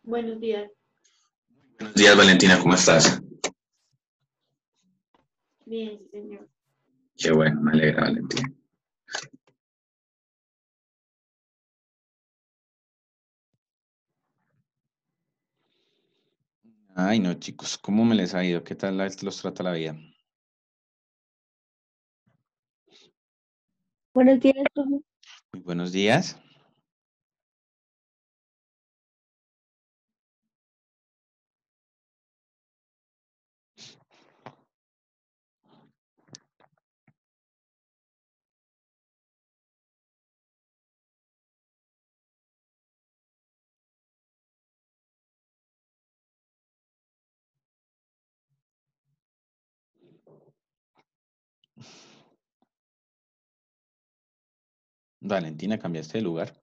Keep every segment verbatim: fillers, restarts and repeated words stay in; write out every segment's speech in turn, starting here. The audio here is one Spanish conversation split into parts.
Buenos días. Buenos días, Valentina, ¿cómo estás? Bien, sí, señor. Qué bueno, me alegra, Valentina. Ay, no, chicos, ¿cómo me les ha ido? ¿Qué tal la- los trata la vida? Buenos días, profe. Muy buenos días. Valentina, ¿cambiaste de lugar?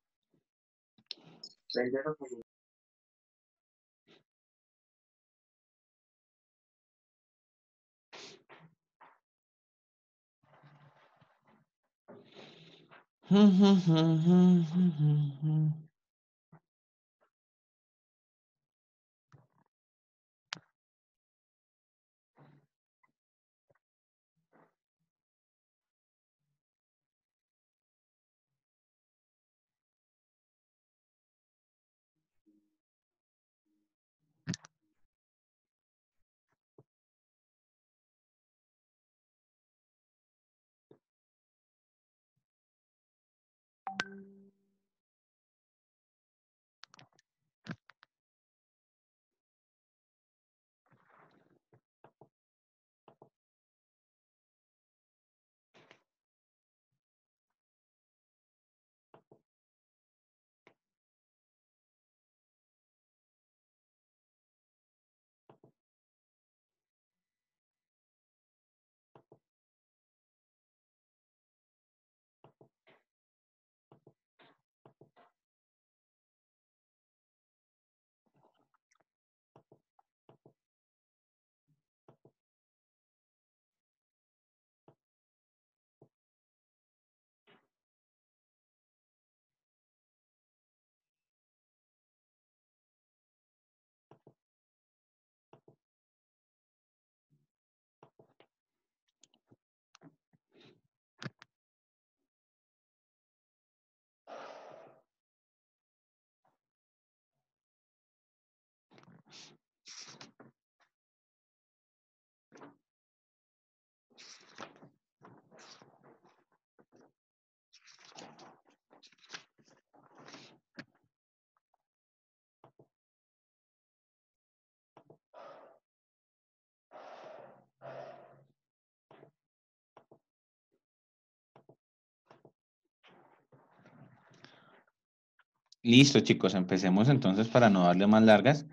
Listo, chicos, empecemos entonces para no darle más largas.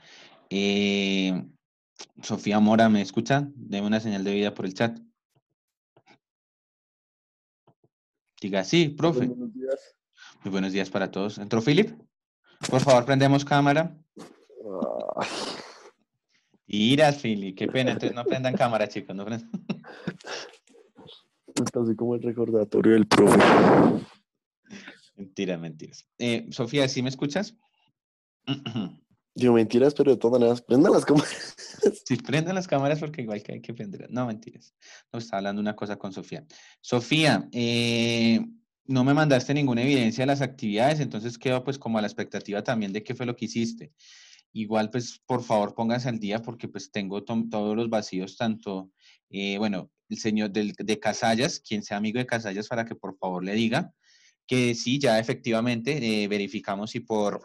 Eh, Sofía Mora, ¿me escucha? Deme una señal de vida por el chat. Diga sí, profe. Buenos días. Muy buenos días para todos. ¿Entró Philip? Por favor, prendemos cámara. Ay, Tiras, Philip, qué pena. Entonces no prendan cámara, chicos. No prendan. está así como el recordatorio del profe. Mentiras, mentiras. Eh, Sofía, ¿sí me escuchas? Digo mentiras, pero de todas maneras, prendan las cámaras. Sí, prendan las cámaras porque igual que hay que prender. No, mentiras. No, estaba hablando una cosa con Sofía. Sofía, eh, no me mandaste ninguna evidencia de las actividades, entonces quedo pues como a la expectativa también de qué fue lo que hiciste. Igual pues por favor pónganse al día porque pues tengo to- todos los vacíos, tanto, eh, bueno, el señor del, de Casallas, quien sea amigo de Casallas para que por favor le diga que sí, ya efectivamente eh, verificamos si por...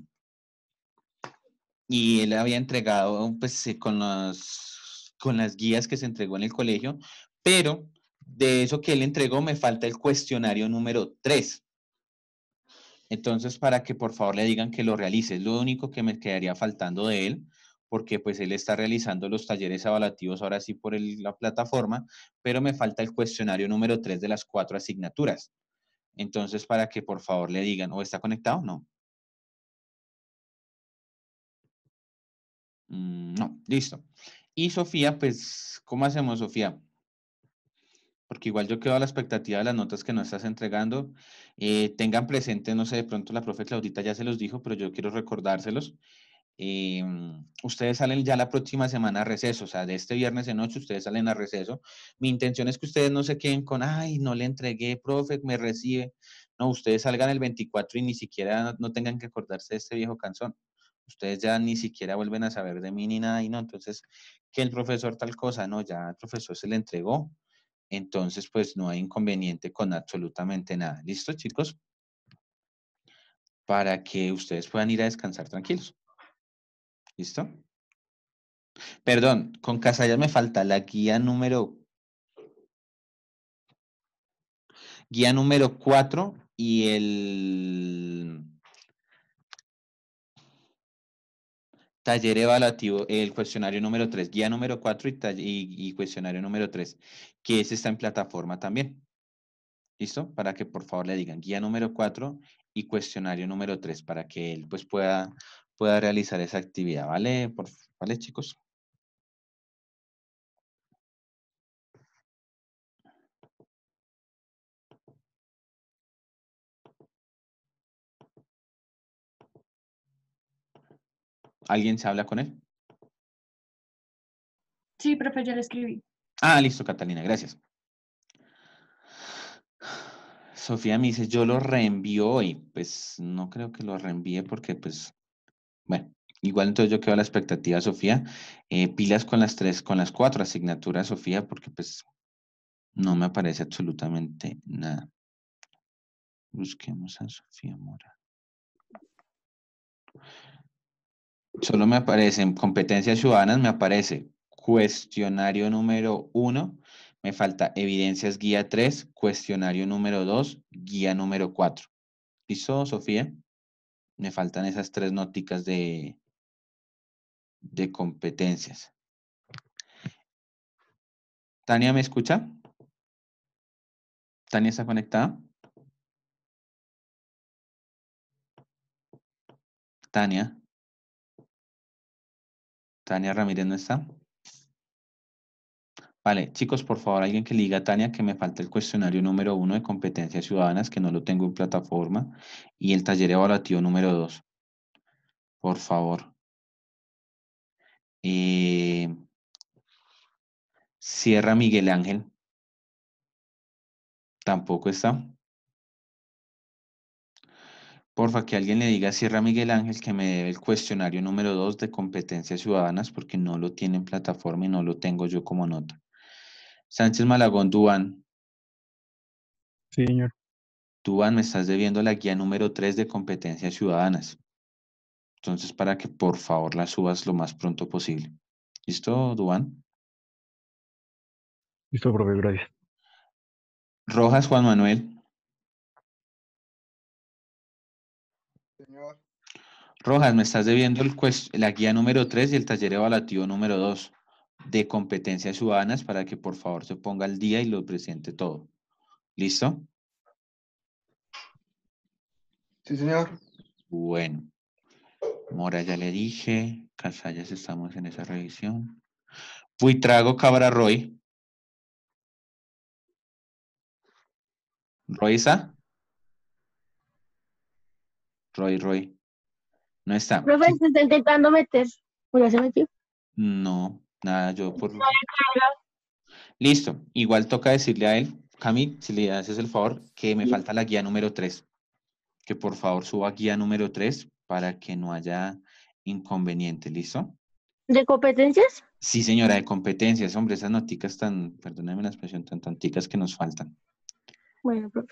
y él había entregado pues eh, con las, con las guías que se entregó en el colegio, pero de eso que él entregó me falta el cuestionario número tres. Entonces, para que por favor le digan que lo realice, es lo único que me quedaría faltando de él, porque pues él está realizando los talleres evaluativos ahora sí por el- la plataforma, pero me falta el cuestionario número tres de las cuatro asignaturas. Entonces, para que por favor le digan, ¿o está conectado? No. Mm, no, listo. Y Sofía, pues, ¿cómo hacemos, Sofía? Porque igual yo quedo a la expectativa de las notas que nos estás entregando. Eh, tengan presente, no sé, de pronto la profe Claudita ya se los dijo, pero yo quiero recordárselos. eh, ustedes salen ya la próxima semana a receso, o sea, de este viernes en noche ustedes salen a receso. Mi intención es que ustedes no se queden con, ay, no le entregué, profe, me recibe. No, ustedes salgan el veinticuatro y ni siquiera no tengan que acordarse de este viejo canzón. Ustedes ya ni siquiera vuelven a saber de mí ni nada, y no, entonces, que el profesor tal cosa, no, ya el profesor se le entregó, entonces pues no hay inconveniente con absolutamente nada. ¿Listo, chicos? Para que ustedes puedan ir a descansar tranquilos. ¿Listo? Perdón, con Casallas me falta la guía número, guía número cuatro y el taller evaluativo, el cuestionario número tres, guía número cuatro y, talle- y, y cuestionario número tres, que ese está en plataforma también. ¿Listo? Para que por favor le digan guía número cuatro y cuestionario número tres para que él pues pueda, pueda realizar esa actividad. ¿Vale? Por, ¿vale, chicos? ¿Alguien se habla con él? Sí, profe, ya le escribí. Ah, listo, Catalina, gracias. Sofía me dice, yo lo reenvío hoy. Pues no creo que lo reenvíe porque, pues, bueno, igual entonces yo quedo a la expectativa, Sofía. Eh, pilas con las tres, con las cuatro asignaturas, Sofía, porque pues no me aparece absolutamente nada. Busquemos a Sofía Mora. Solo me aparecen competencias ciudadanas, me aparece cuestionario número uno, me falta evidencias guía tres, cuestionario número dos, guía número cuatro. ¿Listo, Sofía? Me faltan esas tres nóticas de, de competencias. ¿Tania me escucha? ¿Tania está conectada? Tania. Tania Ramírez no está. Vale, chicos, por favor, alguien que le diga a Tania que me falta el cuestionario número uno de competencias ciudadanas, que no lo tengo en plataforma, y el taller evaluativo número dos. Por favor. Eh, Sierra Miguel Ángel. Tampoco está. Porfa, que alguien le diga a Sierra Miguel Ángel que me debe el cuestionario número dos de competencias ciudadanas porque no lo tiene en plataforma y no lo tengo yo como nota. Sánchez Malagón, Duan. Sí, señor. Duan, me estás debiendo la guía número tres de competencias ciudadanas. Entonces, para que por favor la subas lo más pronto posible. ¿Listo, Duan? Listo, profe, gracias. Rojas, Juan Manuel. Señor, Rojas, me estás debiendo el cues- la guía número tres y el taller evaluativo número dos de competencias ciudadanas para que por favor se ponga al día y lo presente todo. ¿Listo? sí, señor. Bueno. Mora ya le dije. Casallas estamos en esa revisión. Buitrago, Cabra, Roy. ¿Roy está? Roy, Roy. No está. Profe, Sí. se está intentando meter. ¿O ya se metió? No, nada, yo por... Listo. Igual toca decirle a él, Cami, si le haces el favor, que me falta la guía número tres. Que por favor suba guía número tres para que no haya inconveniente. ¿Listo? ¿De competencias? Sí, señora, de competencias. Hombre, esas noticas tan, perdóname la expresión, tan tonticas que nos faltan. Bueno, profe.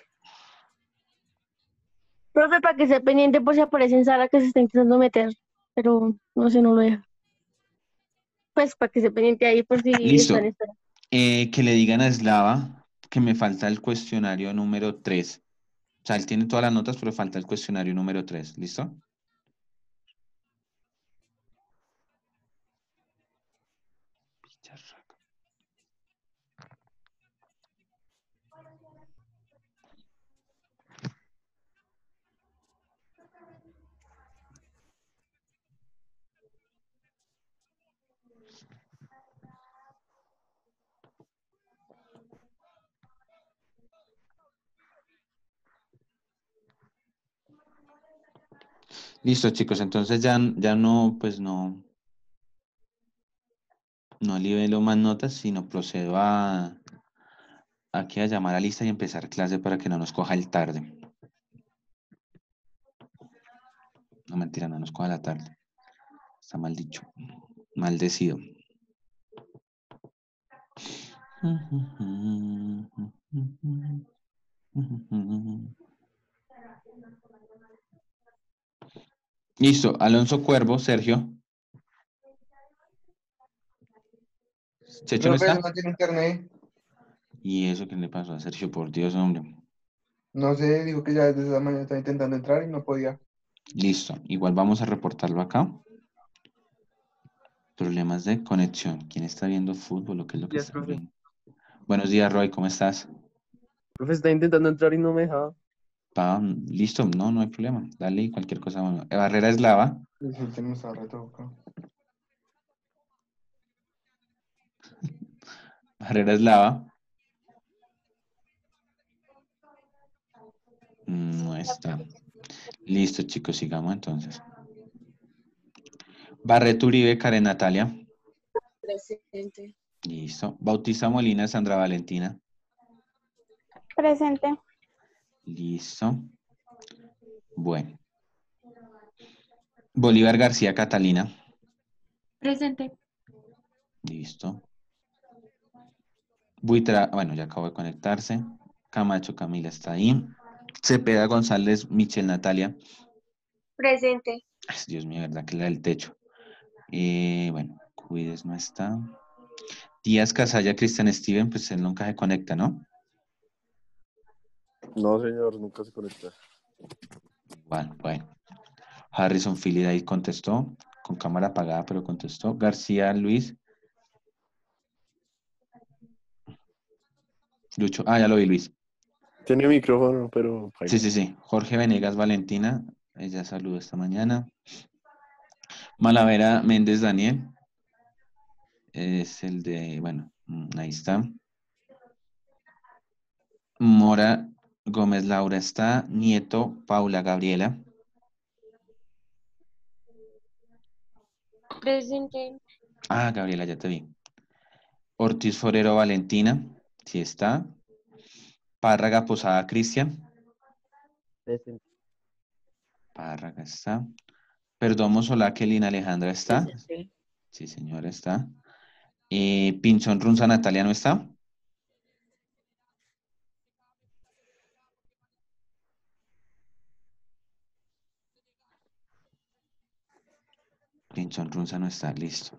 Profe, para que sea pendiente por si aparece en Sara que se está intentando meter, pero no sé, no lo deja. Pues para que esté pendiente ahí por si Listo. están esperando. Eh, que le digan a Slava que me falta el cuestionario número tres. O sea, él tiene todas las notas, pero falta el cuestionario número tres. ¿Listo? Listo, chicos, entonces ya, ya no, pues no, no libero más notas, sino procedo a aquí a llamar a lista y empezar clase para que no nos coja el tarde. No, mentira, no nos coja la tarde. Está mal dicho. Maldecido. Listo, Alonso Cuervo, Sergio. ¿Checho no Profe, está? no tiene internet. ¿Y eso qué le pasó a Sergio? Por Dios, hombre. No sé, dijo que ya desde esa mañana estaba intentando entrar y no podía. Listo, igual vamos a reportarlo acá. Problemas de conexión. ¿Quién está viendo fútbol o qué es lo que Días, está profe. viendo? Buenos días, Roy, ¿cómo estás? Profe, está intentando entrar y no me dejaba. Pa, listo, no, no hay problema. Dale y cualquier cosa. Bueno, Barrera Eslava. El último estaba retocado. Barrera Eslava. No está. Listo, chicos, sigamos entonces. Barret Uribe, Karen Natalia. Presente. Listo. Bautista Molina, Sandra Valentina. Presente. Listo. Bueno. Bolívar García Catalina. Presente. Listo. Buitra, bueno, ya acabo de conectarse. Camacho Camila está ahí. Cepeda González, Michelle Natalia. Presente. Ay, Dios mío, verdad que la del techo. Eh, bueno, Cuides no está. Díaz Casalla, Cristian Steven, pues él nunca se conecta, ¿no? No, señor, nunca se conecta. Bueno, bueno. Harrison Philly ahí contestó, con cámara apagada, pero contestó. García Luis. Lucho, ah, ya lo vi, Luis. Tiene micrófono, pero... Sí, sí, sí. Jorge Venegas Valentina, ella saludó esta mañana. Malavera Méndez Daniel, es el de, bueno, mm, ahí está. Mora Gómez Laura está. Nieto Paula Gabriela. Presente. Ah, Gabriela, ya te vi. Ortiz Forero Valentina, sí está. Párraga Posada Cristian. Presente. Párraga está. Perdomo Solá Kelina Alejandra está. Presente. Sí, señora, está. Eh, Pinzón Runza Natalia no está. Pinzón Runza no está, listo.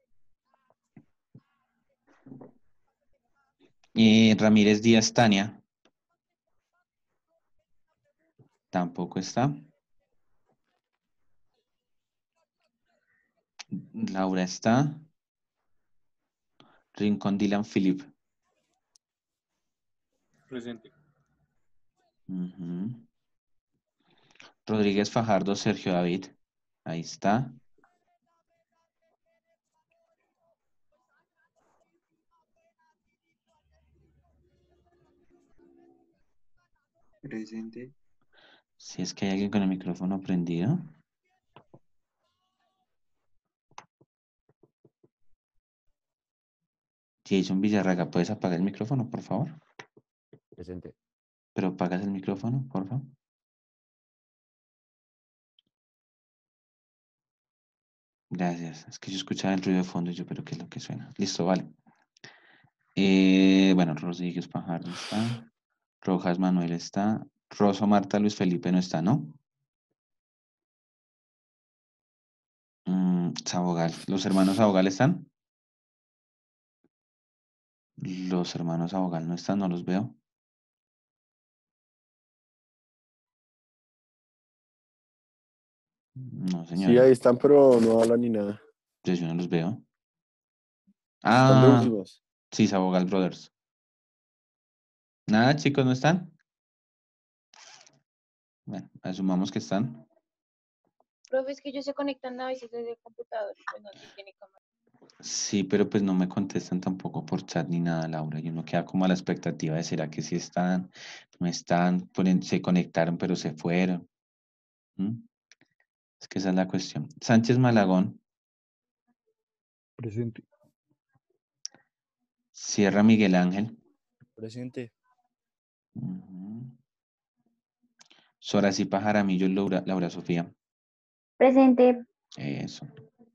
Eh, Ramírez Díaz Tania. Tampoco está. Laura está. Rincón Dylan Philip. Presente. Ujú. Rodríguez Fajardo Sergio David. Ahí está. Presente. Si es que hay alguien con el micrófono prendido. Jason Villarraga, ¿puedes apagar el micrófono, por favor? Presente. Pero apagas el micrófono, por favor. Gracias. Es que yo escuchaba el ruido de fondo y yo, pero ¿qué es lo que suena? Listo, vale. Eh, bueno, Rodríguez Fajardo está. Rojas Manuel está. Rosso Marta Luis Felipe no está, ¿no? Mm, Sabogal. ¿Los hermanos Sabogal están? Los hermanos Sabogal no están, no los veo. No, Sí, señora. ahí están, pero no hablan ni nada. Yo, yo no los veo. Están de Ah, últimos. sí, Sabogal Brothers. Nada, chicos, ¿no están? Bueno, asumamos que están. Profe, es que ellos se conectan a veces desde el computador, pues no tiene cámara. Sí, pero pues no me contestan tampoco por chat ni nada, Laura. Y uno queda como a la expectativa de será que sí están, no están, ponen- se conectaron pero se fueron. ¿Mm? Es que esa es la cuestión. Sánchez Malagón. Presente. Sierra Miguel Ángel. Presente. Ujú. Soracipa Jaramillo Laura, Laura Sofía. Presente. Eso.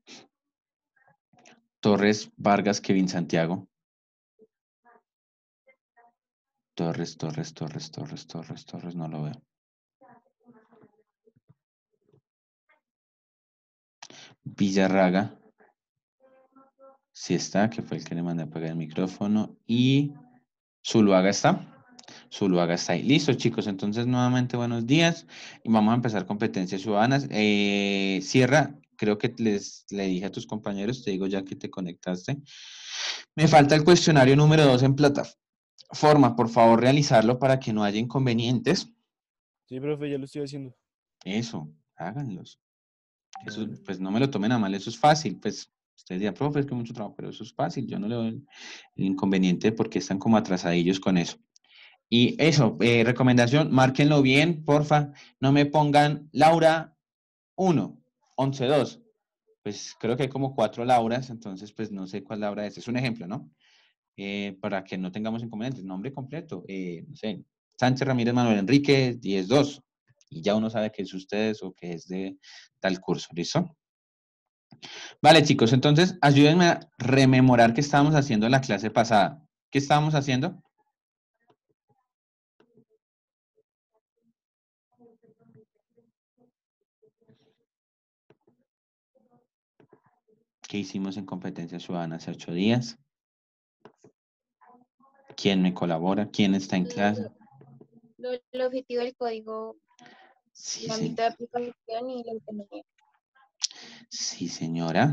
Torres Vargas Kevin Santiago. Torres, Torres, Torres, Torres, Torres, Torres, no lo veo. Villarraga. Sí está, que fue el que le mandé a apagar el micrófono. Y Zuluaga está. Zuluaga está ahí. Listo, chicos. Entonces, nuevamente, buenos días. Y vamos a empezar competencias ciudadanas. Eh, Sierra, creo que les le dije a tus compañeros, te digo ya que te conectaste. Me falta el cuestionario número dos en plataforma. Por favor, realizarlo para que no haya inconvenientes. Sí, profe, ya lo estoy haciendo. Eso, háganlos. Eso, pues no me lo tomen a mal, eso es fácil. Pues ustedes dirán, profe, es que mucho trabajo, pero eso es fácil. Yo no le doy el, el inconveniente porque están como atrasadillos con eso. Y eso, eh, recomendación, márquenlo bien, porfa. No me pongan Laura uno, once dos. Pues creo que hay como cuatro Lauras, entonces pues no sé cuál Laura es. Es un ejemplo, ¿no? Eh, para que no tengamos inconvenientes. Nombre completo, eh, no sé, Sánchez Ramírez Manuel Enrique, diez dos. Y ya uno sabe que es ustedes o que es de tal curso, ¿listo? Vale, chicos, entonces ayúdenme a rememorar qué estábamos haciendo en la clase pasada. ¿Qué estábamos haciendo? ¿Qué hicimos en competencia ciudadana hace ocho días? ¿Quién me colabora? ¿Quién está en clase? Lo, lo- el objetivo del código, Sí, el sí, ámbito de aplicación y la autonomía. sí, señora.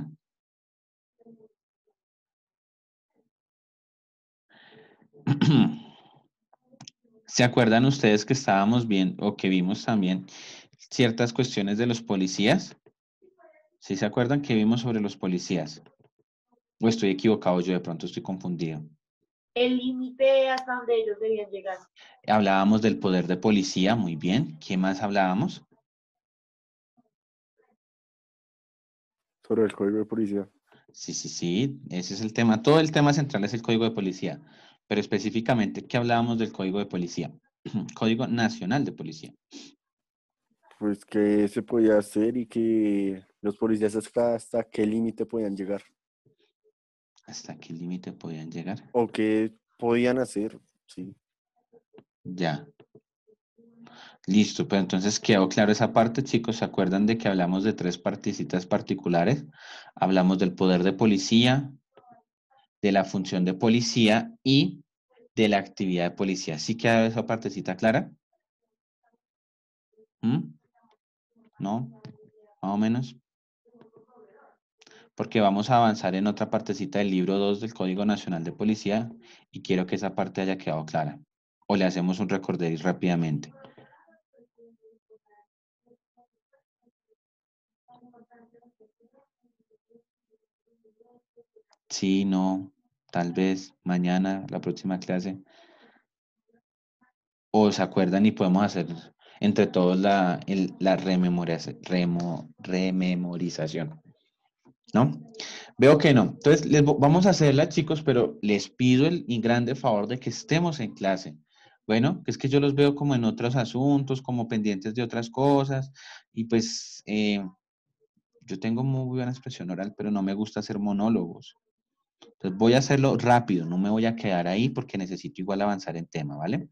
¿Se acuerdan ustedes que estábamos viendo o que vimos también ciertas cuestiones de los policías? ¿Sí se acuerdan que vimos sobre los policías? ¿O estoy equivocado? Yo de pronto estoy confundido. El límite hasta donde ellos debían llegar. Hablábamos del poder de policía, muy bien. ¿Qué más hablábamos? Sobre el código de policía. Sí, sí, sí, ese es el tema. Todo el tema central es el código de policía, pero específicamente, ¿qué hablábamos del código de policía? Código Nacional de Policía. Pues que se podía hacer y que los policías hasta, hasta qué límite podían llegar. ¿Hasta qué límite podían llegar? O qué podían hacer, sí. Ya. Listo, pero entonces quedó claro esa parte, chicos. ¿Se acuerdan de que hablamos de tres partecitas particulares? Hablamos del poder de policía, de la función de policía y de la actividad de policía. ¿Sí queda esa partecita clara? ¿Mm? ¿No? Más o menos. Porque vamos a avanzar en otra partecita del libro dos del Código Nacional de Policía y quiero que esa parte haya quedado clara. O le hacemos un recorderis rápidamente. Sí, no, tal vez mañana, la próxima clase. O se acuerdan y podemos hacer entre todos la, el- la rememorización, remo- rememorización, ¿no? Veo que no. Entonces, les vo- vamos a hacerla, chicos, pero les pido el y grande favor de que estemos en clase. Bueno, que es que yo los veo como en otros asuntos, como pendientes de otras cosas, y pues eh, yo tengo muy buena expresión oral, pero no me gusta hacer monólogos. Entonces voy a hacerlo rápido, no me voy a quedar ahí porque necesito igual avanzar en tema, ¿vale?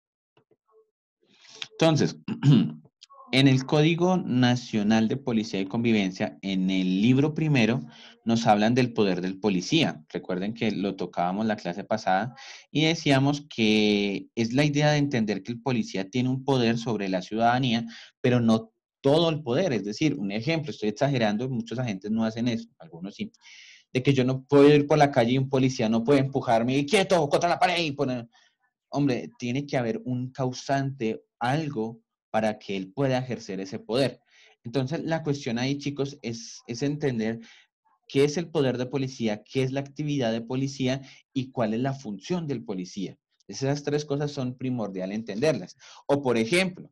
Entonces, en el Código Nacional de Policía y Convivencia, en el libro primero, nos hablan del poder del policía. Recuerden que lo tocábamos la clase pasada y decíamos que es la idea de entender que el policía tiene un poder sobre la ciudadanía, pero no todo el poder. Es decir, un ejemplo, estoy exagerando, muchos agentes no hacen eso, algunos sí, de que yo no puedo ir por la calle y un policía no puede empujarme y quieto contra la pared y poner... Hombre, tiene que haber un causante, algo para que él pueda ejercer ese poder. Entonces, la cuestión ahí, chicos, es, es entender qué es el poder de policía, qué es la actividad de policía y cuál es la función del policía. Esas tres cosas son primordiales entenderlas. O, por ejemplo,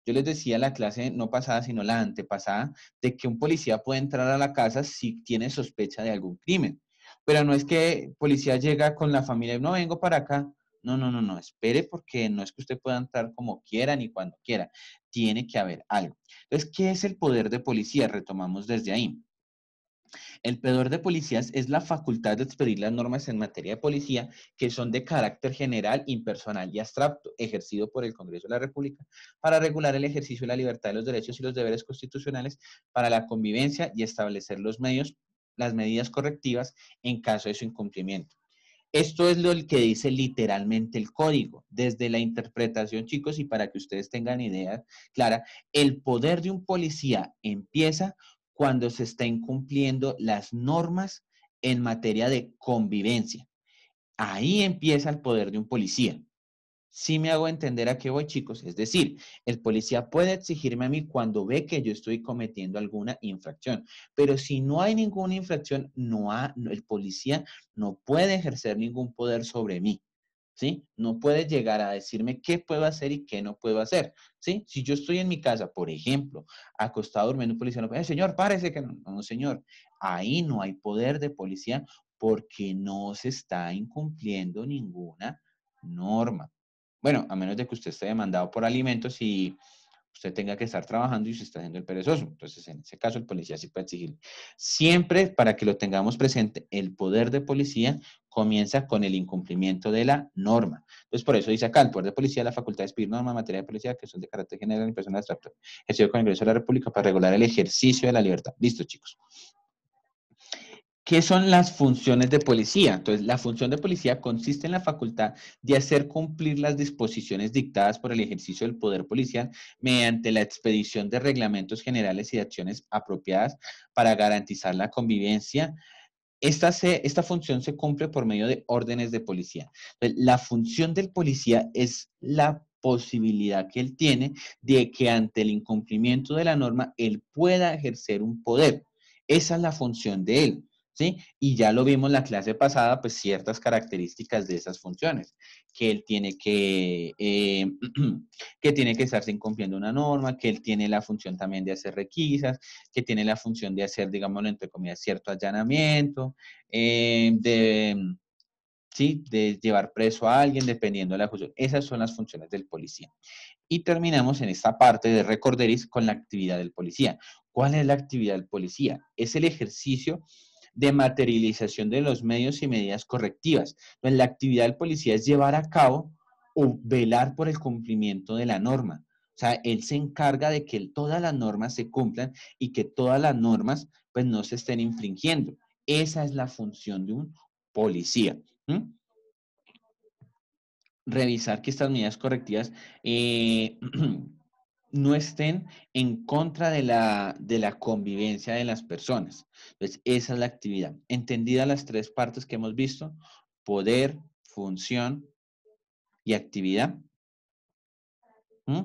Yo les decía la clase no pasada, sino la antepasada, de que un policía puede entrar a la casa si tiene sospecha de algún crimen. Pero no es que policía llega con la familia y no vengo para acá. No, no, no, no, espere porque no es que usted pueda entrar como quiera ni cuando quiera. Tiene que haber algo. Entonces, ¿qué es el poder de policía? Retomamos desde ahí. El poder de policías es la facultad de expedir las normas en materia de policía que son de carácter general, impersonal y abstracto, ejercido por el Congreso de la República para regular el ejercicio de la libertad de los derechos y los deberes constitucionales para la convivencia y establecer los medios, las medidas correctivas en caso de su incumplimiento. Esto es lo que dice literalmente el código. Desde la interpretación, chicos, y para que ustedes tengan idea clara, el poder de un policía empieza cuando se está incumpliendo las normas en materia de convivencia. Ahí empieza el poder de un policía. ¿Sí me hago entender a qué voy, chicos? Es decir, el policía puede exigirme a mí cuando ve que yo estoy cometiendo alguna infracción, pero si no hay ninguna infracción, no ha, el policía no puede ejercer ningún poder sobre mí, ¿sí? No puede llegar a decirme qué puedo hacer y qué no puedo hacer, ¿sí? Si yo estoy en mi casa, por ejemplo, acostado durmiendo, un policía no puede, eh, señor, párese que no, no, señor. Ahí no hay poder de policía porque no se está incumpliendo ninguna norma. Bueno, a menos de que usted esté demandado por alimentos y usted tenga que estar trabajando y usted está haciendo el perezoso. Entonces, en ese caso, el policía sí puede exigir. Siempre, para que lo tengamos presente, el poder de policía comienza con el incumplimiento de la norma. Entonces, por eso dice acá, el poder de policía, la facultad de expedir normas en materia de policía que son de carácter general y personal abstracto, ejercido con el Congreso de la República para regular el ejercicio de la libertad. Listo, chicos. ¿Qué son las funciones de policía? Entonces, la función de policía consiste en la facultad de hacer cumplir las disposiciones dictadas por el ejercicio del poder policial mediante la expedición de reglamentos generales y de acciones apropiadas para garantizar la convivencia. Esta, se, esta función se cumple por medio de órdenes de policía. Entonces, la función del policía es la posibilidad que él tiene de que ante el incumplimiento de la norma, él pueda ejercer un poder. Esa es la función de él. ¿Sí? Y ya lo vimos en la clase pasada, pues ciertas características de esas funciones, que él tiene que, eh, que tiene que estarse incumpliendo una norma, que él tiene la función también de hacer requisas, que tiene la función de hacer, digámoslo entre comillas, cierto allanamiento, eh, de, ¿sí? de llevar preso a alguien dependiendo de la función. Esas son las funciones del policía. Y terminamos en esta parte de recorderis con la actividad del policía. ¿Cuál es la actividad del policía? Es el ejercicio de materialización de los medios y medidas correctivas. Entonces, la actividad del policía es llevar a cabo o velar por el cumplimiento de la norma. O sea, él se encarga de que todas las normas se cumplan y que todas las normas pues no se estén infringiendo. Esa es la función de un policía. ¿Mm? Revisar que estas medidas correctivas eh, no estén en contra de la, de la convivencia de las personas. Entonces, esa es la actividad. Entendidas las tres partes que hemos visto, poder, función y actividad. ¿Mm?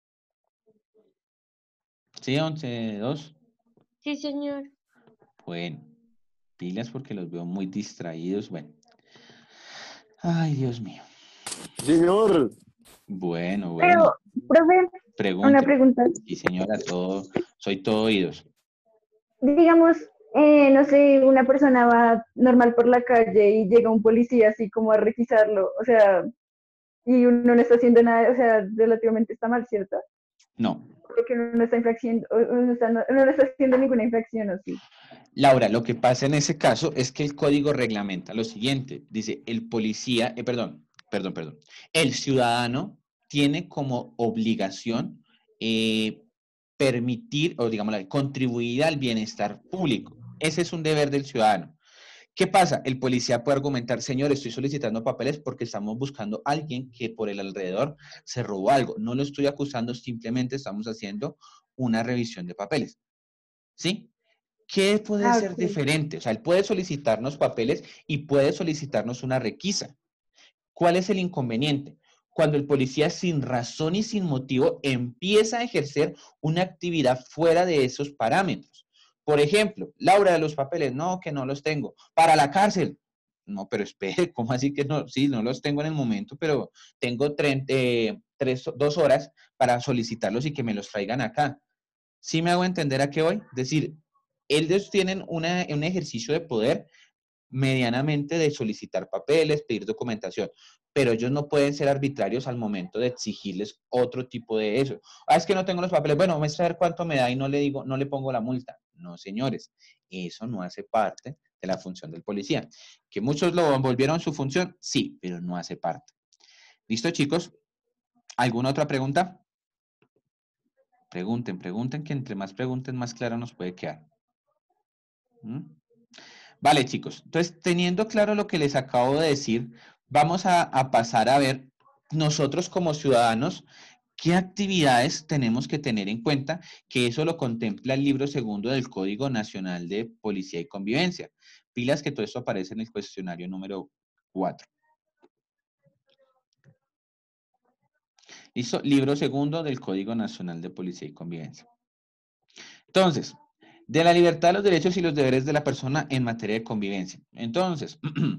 ¿Sí, once, dos? Sí, señor. Bueno, pilas porque los veo muy distraídos. Bueno. Ay, Dios mío. Señor. Bueno, bueno. Pero, profe, Pregunte. una pregunta. Sí, señora, todo, soy todo oídos. Digamos, eh, no sé, una persona va normal por la calle y llega un policía así como a requisarlo, o sea, y uno no está haciendo nada, o sea, relativamente está mal, ¿cierto? No. Porque uno no está infracción, uno, está, no, uno no está haciendo ninguna infracción, ¿o sí? Laura, lo que pasa en ese caso es que el código reglamenta lo siguiente. Dice, el policía, eh, perdón, perdón, perdón. El ciudadano tiene como obligación eh, permitir, o digamos, contribuir al bienestar público. Ese es un deber del ciudadano. ¿Qué pasa? El policía puede argumentar, señor, estoy solicitando papeles porque estamos buscando a alguien que por el alrededor se robó algo. No lo estoy acusando, simplemente estamos haciendo una revisión de papeles. ¿Sí? ¿Qué puede Ah, ser ok. diferente? O sea, él puede solicitarnos papeles y puede solicitarnos una requisa. ¿Cuál es el inconveniente? Cuando el policía sin razón y sin motivo empieza a ejercer una actividad fuera de esos parámetros. Por ejemplo, Laura, de los papeles, no, que no los tengo. Para la cárcel. No, pero espere, ¿cómo así que no? Sí, no los tengo en el momento, pero tengo treinta, eh, tres, dos horas para solicitarlos y que me los traigan acá. ¿Sí me hago entender a qué voy? Es decir, ellos tienen una, un ejercicio de poder medianamente de solicitar papeles, pedir documentación, pero ellos no pueden ser arbitrarios al momento de exigirles otro tipo de eso. Ah, es que no tengo los papeles, bueno, me a ver cuánto me da y no le digo, no le pongo la multa. No, señores, eso no hace parte de la función del policía. ¿Que muchos lo volvieron su función? Sí, pero no hace parte. ¿Listo, chicos? ¿Alguna otra pregunta? Pregunten, pregunten, que entre más pregunten, más claro nos puede quedar. ¿Mm? Vale, chicos. Entonces, teniendo claro lo que les acabo de decir, vamos a, a pasar a ver nosotros como ciudadanos qué actividades tenemos que tener en cuenta, que eso lo contempla el libro segundo del Código Nacional de Policía y Convivencia. Pilas que todo esto aparece en el cuestionario número cuatro. ¿Listo? Libro segundo del Código Nacional de Policía y Convivencia. Entonces, de la libertad, los derechos y los deberes de la persona en materia de convivencia. Entonces,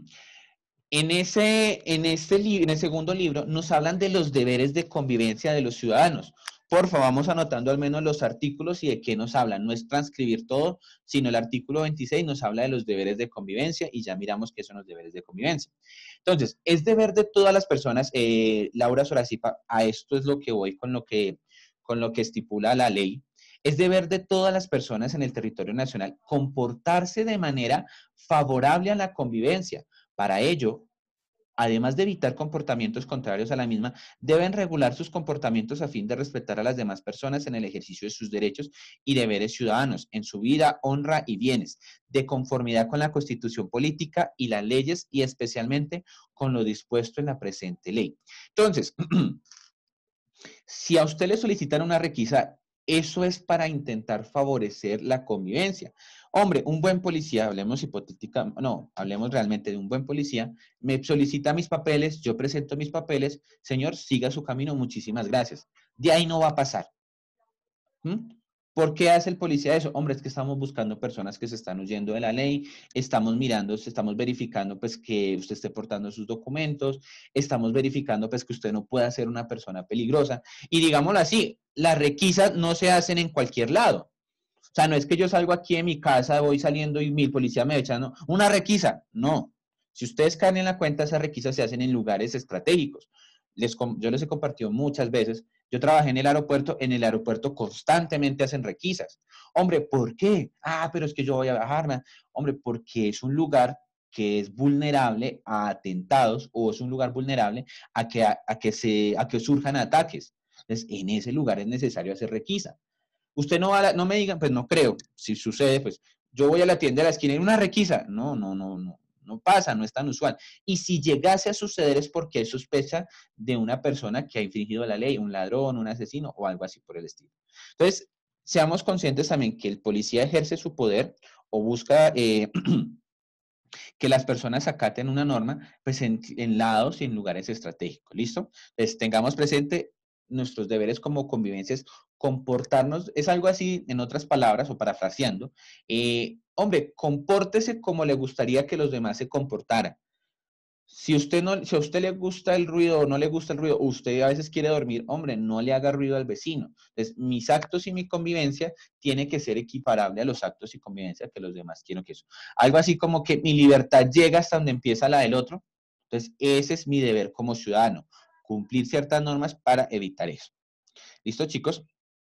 en ese, en este en el segundo libro nos hablan de los deberes de convivencia de los ciudadanos. Por favor, vamos anotando al menos los artículos y de qué nos hablan. No es transcribir todo, sino el artículo veintiséis nos habla de los deberes de convivencia y ya miramos qué son los deberes de convivencia. Entonces, es deber de todas las personas, eh, Laura Sorazipa, a esto es lo que voy con lo que, con lo que estipula la ley. Es deber de todas las personas en el territorio nacional comportarse de manera favorable a la convivencia. Para ello, además de evitar comportamientos contrarios a la misma, deben regular sus comportamientos a fin de respetar a las demás personas en el ejercicio de sus derechos y deberes ciudadanos, en su vida, honra y bienes, de conformidad con la Constitución política y las leyes y especialmente con lo dispuesto en la presente ley. Entonces, si a usted le solicitan una requisa, eso es para intentar favorecer la convivencia. Hombre, un buen policía, hablemos hipotética, no, hablemos realmente de un buen policía, me solicita mis papeles, yo presento mis papeles, señor, siga su camino, muchísimas gracias. De ahí no va a pasar. ¿Mm? ¿Por qué hace el policía eso? Hombre, es que estamos buscando personas que se están huyendo de la ley, estamos mirando, estamos verificando pues que usted esté portando sus documentos, estamos verificando pues que usted no pueda ser una persona peligrosa. Y digámoslo así, las requisas no se hacen en cualquier lado. O sea, no es que yo salgo aquí de mi casa, voy saliendo y mi policía me echa, no, una requisa, no. Si ustedes caen en la cuenta, esas requisas se hacen en lugares estratégicos. Les, yo les he compartido muchas veces. Yo trabajé en el aeropuerto, en el aeropuerto constantemente hacen requisas. Hombre, ¿por qué? Ah, pero es que yo voy a bajarme. Hombre, porque es un lugar que es vulnerable a atentados o es un lugar vulnerable a que, a, a que, se, a que surjan ataques. Entonces, en ese lugar es necesario hacer requisa. Usted no va a la, no me digan, pues no creo. Si sucede, pues yo voy a la tienda de la esquina y una requisa. No, no, no, no. No pasa, no es tan usual. Y si llegase a suceder es porque hay sospecha de una persona que ha infringido la ley, un ladrón, un asesino o algo así por el estilo. Entonces, seamos conscientes también que el policía ejerce su poder o busca eh, que las personas acaten una norma pues en, en lados y en lugares estratégicos. ¿Listo? Entonces, tengamos presente nuestros deberes como convivencias, comportarnos, es algo así, en otras palabras, o parafraseando, eh, hombre, compórtese como le gustaría que los demás se comportaran. Si, usted no, si a usted le gusta el ruido o no le gusta el ruido, usted a veces quiere dormir, hombre, no le haga ruido al vecino. Entonces, mis actos y mi convivencia tiene que ser equiparable a los actos y convivencia que los demás quieren que eso. Algo así como que mi libertad llega hasta donde empieza la del otro. Entonces, ese es mi deber como ciudadano, cumplir ciertas normas para evitar eso. ¿Listo, chicos?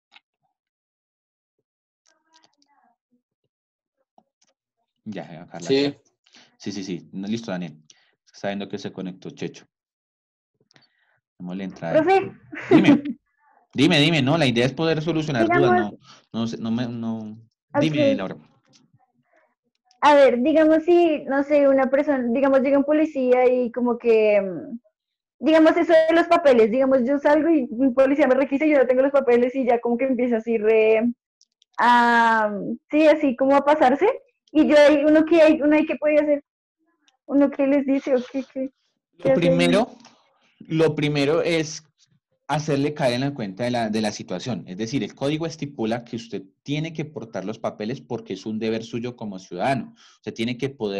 Ya, Carla. Sí. Sí, sí, sí. No, listo, Daniel. Está viendo que se conectó Checho. Vamos a la entrada. Profe. Dime. Dime, dime. No, la idea es poder solucionar Digamos, dudas. No, no, no, me, no. Dime, okay. Laura. A ver, digamos si, no sé, una persona, digamos, llega un policía y como que, digamos eso de los papeles, digamos, yo salgo y un policía me requisa y yo no tengo los papeles y ya como que empieza así re, a, sí, así como a pasarse. Y yo hay uno que hay, uno hay que puede hacer, uno que les dice o qué, qué, qué Lo hace primero, lo primero es hacerle caer en la cuenta de la, de la situación. Es decir, el código estipula que usted tiene que portar los papeles porque es un deber suyo como ciudadano. Usted tiene que poder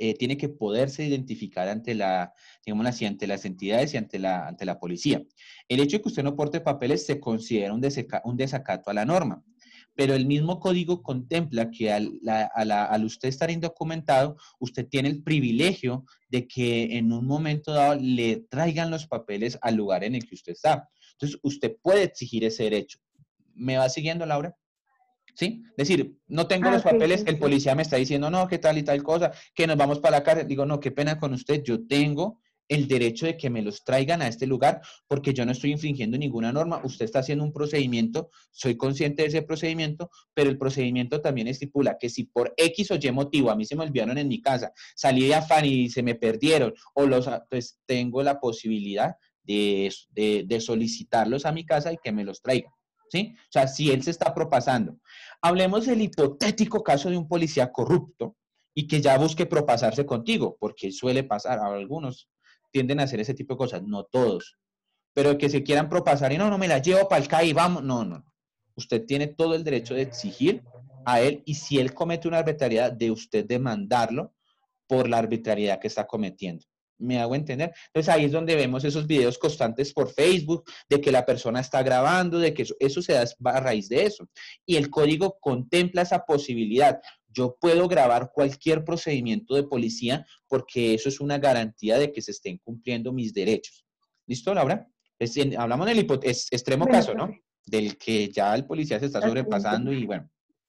eh, tiene que poderse identificar ante la, digámoslo así, ante las entidades y ante la, ante la policía. El hecho de que usted no porte papeles se considera un, deseca, un desacato a la norma, pero el mismo código contempla que al, la, a la, al usted estar indocumentado, usted tiene el privilegio de que en un momento dado le traigan los papeles al lugar en el que usted está. Entonces, usted puede exigir ese derecho. ¿Me va siguiendo, Laura? ¿Sí? Es decir, no tengo Ah, los ok, papeles, sí, el sí. policía me está diciendo, no, qué tal y tal cosa, que nos vamos para la cárcel. Digo, no, qué pena con usted, yo tengo el derecho de que me los traigan a este lugar porque yo no estoy infringiendo ninguna norma, usted está haciendo un procedimiento, soy consciente de ese procedimiento, pero el procedimiento también estipula que si por X o Y motivo a mí se me olvidaron en mi casa, salí de afán y se me perdieron, o los, pues tengo la posibilidad de, de, de solicitarlos a mi casa y que me los traigan. ¿Sí? O sea, si él se está propasando. Hablemos del hipotético caso de un policía corrupto y que ya busque propasarse contigo, porque suele pasar, a algunos tienden a hacer ese tipo de cosas, no todos, pero que se quieran propasar y no, no me la llevo para el C A I, vamos, no, no. Usted tiene todo el derecho de exigir a él y si él comete una arbitrariedad, de usted demandarlo por la arbitrariedad que está cometiendo. ¿Me hago entender? Entonces ahí es donde vemos esos videos constantes por Facebook, de que la persona está grabando, de que eso, eso se da a raíz de eso. Y el código contempla esa posibilidad. Yo puedo grabar cualquier procedimiento de policía porque eso es una garantía de que se estén cumpliendo mis derechos. ¿Listo, Laura? Es, en, hablamos del es, extremo Bueno, caso, ¿no? profe. Del que ya el policía se está Así sobrepasando entiendo. y bueno.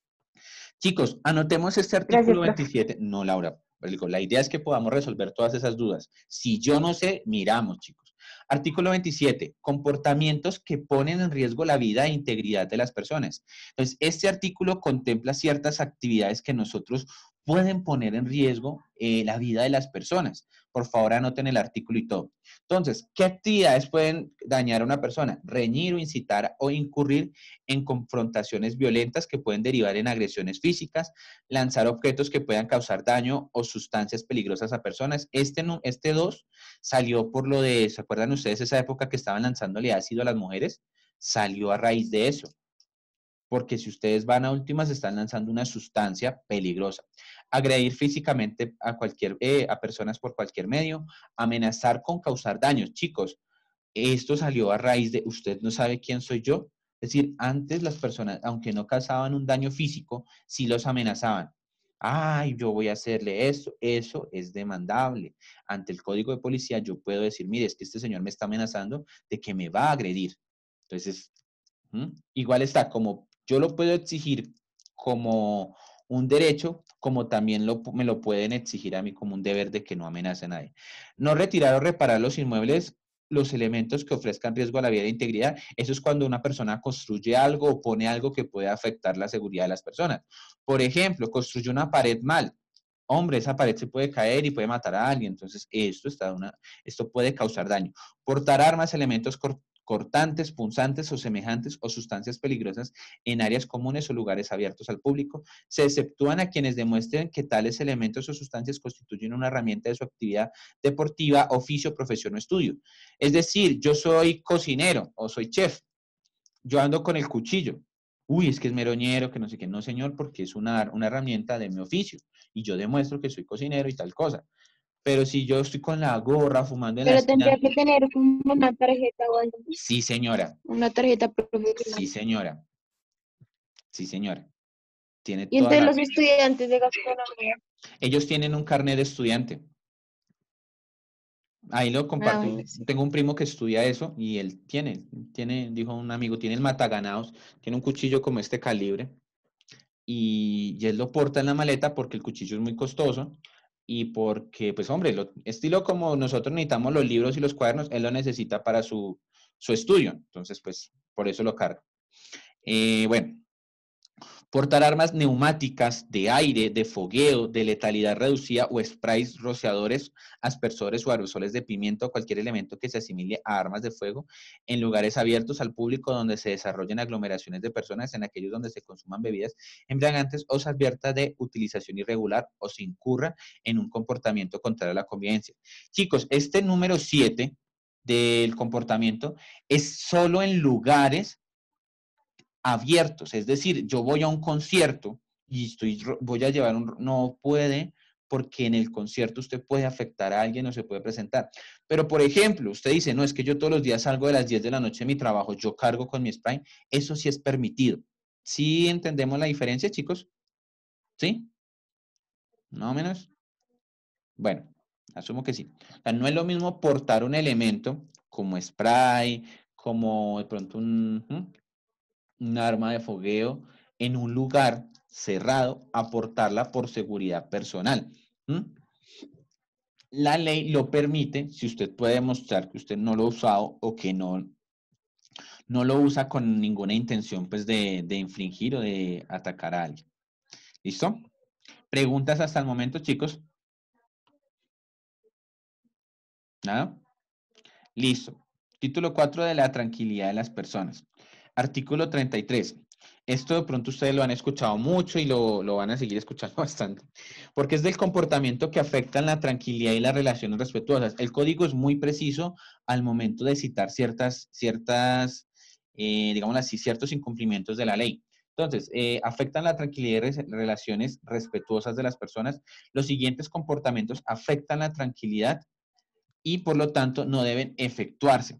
Chicos, anotemos este Gracias, artículo profe. veintisiete. No, Laura. La idea es que podamos resolver todas esas dudas. Si yo no sé, miramos, chicos. Artículo veintisiete. Comportamientos que ponen en riesgo la vida e integridad de las personas. Entonces, este artículo contempla ciertas actividades que nosotros pueden poner en riesgo eh, la vida de las personas. Por favor, anoten el artículo y todo. Entonces, ¿qué actividades pueden dañar a una persona? Reñir o incitar o incurrir en confrontaciones violentas que pueden derivar en agresiones físicas, lanzar objetos que puedan causar daño o sustancias peligrosas a personas. Este, este dos salió por lo de, ¿se acuerdan ustedes esa época que estaban lanzándole ácido a las mujeres? Salió a raíz de eso. Porque si ustedes van a últimas, están lanzando una sustancia peligrosa. Agredir físicamente a, cualquier, eh, a personas por cualquier medio, amenazar con causar daños. Chicos, esto salió a raíz de, usted no sabe quién soy yo. Es decir, antes las personas, aunque no causaban un daño físico, sí los amenazaban. Ay, yo voy a hacerle esto. Eso es demandable. Ante el Código de Policía yo puedo decir, mire, es que este señor me está amenazando de que me va a agredir. Entonces, ¿hmm? Igual está, como yo lo puedo exigir como un derecho, como también lo, me lo pueden exigir a mí como un deber de que no amenace a nadie. No retirar o reparar los inmuebles, los elementos que ofrezcan riesgo a la vida e integridad. Eso es cuando una persona construye algo o pone algo que puede afectar la seguridad de las personas. Por ejemplo, construye una pared mal. Hombre, esa pared se puede caer y puede matar a alguien. Entonces, esto, está una, esto puede causar daño. Portar armas, elementos cortantes, punzantes o semejantes o sustancias peligrosas en áreas comunes o lugares abiertos al público. Se exceptúan a quienes demuestren que tales elementos o sustancias constituyen una herramienta de su actividad deportiva, oficio, profesión o estudio. Es decir, yo soy cocinero o soy chef. Yo ando con el cuchillo. Uy, es que es meroñero, que no sé qué. No, señor, porque es una, una herramienta de mi oficio. Y yo demuestro que soy cocinero y tal cosa. Pero si yo estoy con la gorra fumando en la Pero esquina. tendría que tener como una tarjeta o algo. Sí, señora. Una tarjeta profesional. Sí, señora. Sí, señora. Tiene Y toda entre la... los estudiantes de gastronomía. Ellos tienen un carnet de estudiante. Ahí lo comparto. Ah, bueno, sí. Tengo un primo que estudia eso y él tiene, tiene, dijo un amigo, tiene el mataganados, tiene un cuchillo como este calibre y, y él lo porta en la maleta porque el cuchillo es muy costoso y porque, pues hombre, lo, estilo como nosotros necesitamos los libros y los cuadernos, él lo necesita para su, su estudio. Entonces, pues, por eso lo carga. Eh, bueno. Portar armas neumáticas de aire, de fogueo, de letalidad reducida o sprays, rociadores, aspersores o aerosoles de pimiento o cualquier elemento que se asimile a armas de fuego en lugares abiertos al público donde se desarrollen aglomeraciones de personas, en aquellos donde se consuman bebidas embriagantes o se advierta de utilización irregular o se incurra en un comportamiento contrario a la convivencia. Chicos, este número siete del comportamiento es solo en lugares abiertos, es decir, yo voy a un concierto y estoy, voy a llevar un, no puede porque en el concierto usted puede afectar a alguien o se puede presentar. Pero, por ejemplo, usted dice, no, es que yo todos los días salgo de las diez de la noche de mi trabajo, yo cargo con mi spray, eso sí es permitido. ¿Sí entendemos la diferencia, chicos? ¿Sí? ¿No menos? Bueno, asumo que sí. O sea, no es lo mismo portar un elemento como spray, como de pronto un, ¿hmm? un arma de fogueo en un lugar cerrado, a portarla por seguridad personal. ¿Mm? La ley lo permite si usted puede demostrar que usted no lo ha usado o que no, no lo usa con ninguna intención pues, de, de infringir o de atacar a alguien. ¿Listo? ¿Preguntas hasta el momento, chicos? ¿Nada? Listo. Título cuatro de la tranquilidad de las personas. Artículo treinta y tres. Esto de pronto ustedes lo han escuchado mucho y lo, lo van a seguir escuchando bastante, porque es del comportamiento que afectan la tranquilidad y las relaciones respetuosas. El código es muy preciso al momento de citar ciertas, ciertas eh, digamos así, ciertos incumplimientos de la ley. Entonces, eh, afectan la tranquilidad y res- relaciones respetuosas de las personas. Los siguientes comportamientos afectan la tranquilidad y por lo tanto no deben efectuarse.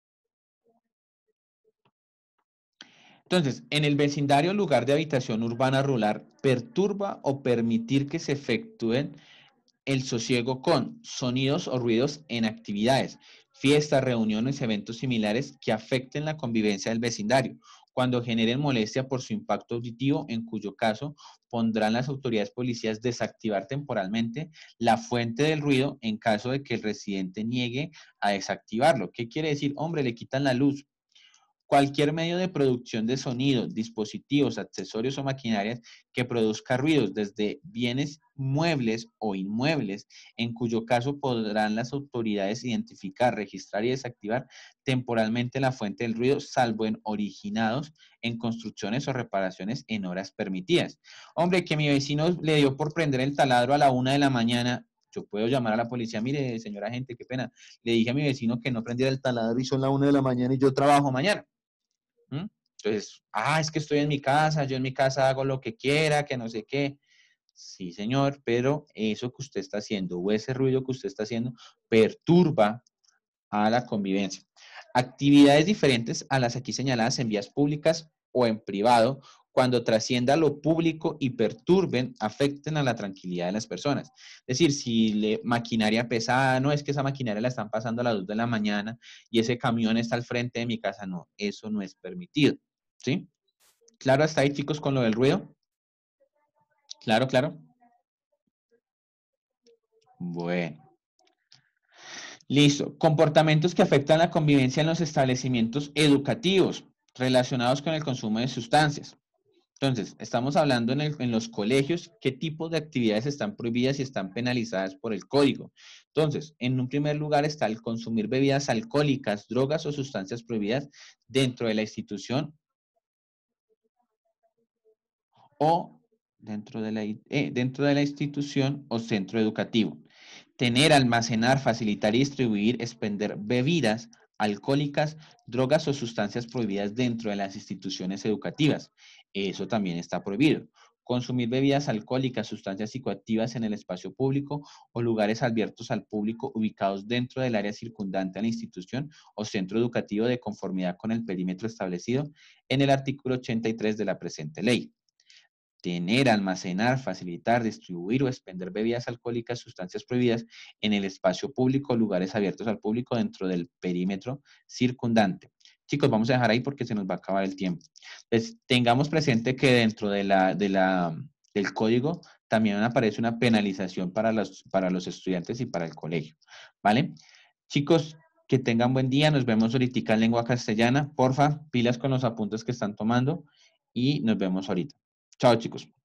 Entonces, en el vecindario, lugar de habitación urbana rural, perturba o permitir que se efectúen el sosiego con sonidos o ruidos en actividades, fiestas, reuniones, eventos similares que afecten la convivencia del vecindario, cuando generen molestia por su impacto auditivo, en cuyo caso pondrán las autoridades policiales desactivar temporalmente la fuente del ruido en caso de que el residente niegue a desactivarlo. ¿Qué quiere decir? Hombre, le quitan la luz. Cualquier medio de producción de sonido, dispositivos, accesorios o maquinarias que produzca ruidos desde bienes muebles o inmuebles, en cuyo caso podrán las autoridades identificar, registrar y desactivar temporalmente la fuente del ruido, salvo en originados en construcciones o reparaciones en horas permitidas. Hombre, que mi vecino le dio por prender el taladro a la una de la mañana. Yo puedo llamar a la policía, mire, señora agente, qué pena. Le dije a mi vecino que no prendiera el taladro y son la una de la mañana y yo trabajo mañana. ¿Mm? Entonces, ah, es que estoy en mi casa, yo en mi casa hago lo que quiera, que no sé qué. Sí, señor, pero eso que usted está haciendo o ese ruido que usted está haciendo perturba a la convivencia. Actividades diferentes a las aquí señaladas en vías públicas o en privado, cuando trascienda lo público y perturben, afecten a la tranquilidad de las personas. Es decir, si le, maquinaria pesada, no es que esa maquinaria la están pasando a las dos de la mañana y ese camión está al frente de mi casa, no, eso no es permitido. ¿Sí? ¿Claro hasta ahí, chicos, con lo del ruido? Claro, claro. Bueno. Listo. Comportamientos que afectan la convivencia en los establecimientos educativos relacionados con el consumo de sustancias. Entonces, estamos hablando en, el, en los colegios, qué tipo de actividades están prohibidas y están penalizadas por el código. Entonces, en un primer lugar está el consumir bebidas alcohólicas, drogas o sustancias prohibidas dentro de la institución o dentro de la, eh, dentro de la institución o centro educativo. Tener, almacenar, facilitar y distribuir, expender bebidas alcohólicas, drogas o sustancias prohibidas dentro de las instituciones educativas. Eso también está prohibido. Consumir bebidas alcohólicas, sustancias psicoactivas en el espacio público o lugares abiertos al público ubicados dentro del área circundante a la institución o centro educativo de conformidad con el perímetro establecido en el artículo ochenta y tres de la presente ley. Tener, almacenar, facilitar, distribuir o expender bebidas alcohólicas, sustancias prohibidas en el espacio público o lugares abiertos al público dentro del perímetro circundante. Chicos, vamos a dejar ahí porque se nos va a acabar el tiempo. Entonces, tengamos presente que dentro de la, de la, del código también aparece una penalización para los, para los estudiantes y para el colegio, ¿vale? Chicos, que tengan buen día. Nos vemos ahorita en lengua castellana. Porfa, pilas con los apuntes que están tomando y nos vemos ahorita. Chao, chicos.